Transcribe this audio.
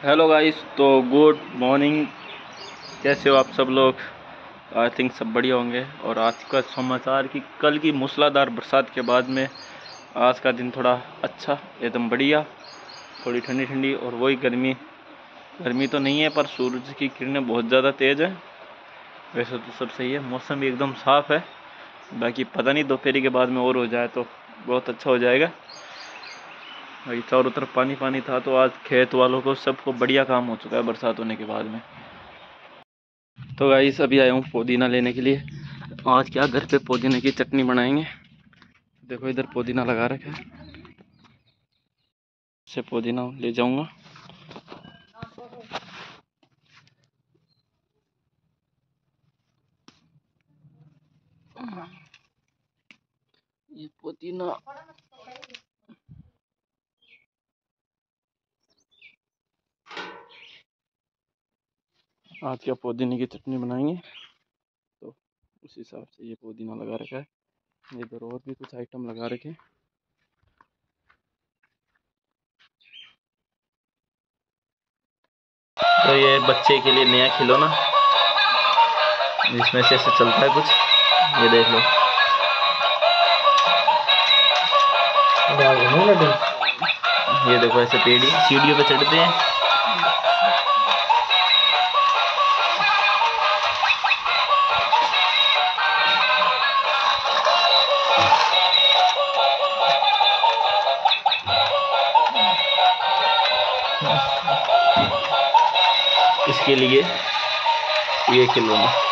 Hello guys, तो good morning. कैसे हो आप सब लोग? आई थिंक सब बढ़िया होंगे। और आज का समाचार कि कल की मूसलाधार बरसात के बाद में आज का दिन थोड़ा अच्छा, एकदम बढ़िया, थोड़ी ठंडी ठंडी। और वही गर्मी गर्मी तो नहीं है, पर सूरज की किरणें बहुत ज़्यादा तेज़ है। वैसे तो सब सही है, मौसम भी एकदम साफ़ है। बाकी पता नहीं दोपहर के बाद में और हो जाए तो बहुत अच्छा हो जाएगा। भाई चारों तरफ पानी पानी था, तो आज खेत वालों को सबको बढ़िया काम हो चुका है बरसात होने के बाद में। तो गाइस अभी आया हूँ पुदीना लेने के लिए। आज क्या घर पे पुदीने की चटनी बनाएंगे। देखो इधर पुदीना लगा रखा है, से पुदीना ले जाऊंगा। ये पुदीना आज क्या पुदीने की चटनी बनाएंगे, तो उस हिसाब से ये पुदीना लगा रखा है। इधर और भी कुछ आइटम लगा रखे हैं। तो ये बच्चे के लिए नया खिलौना, इसमें से ऐसे चलता है कुछ, ये देख लो। ये देखो ऐसे सीढ़ियों पे चढ़ते हैं। इसके लिए ये खिलौना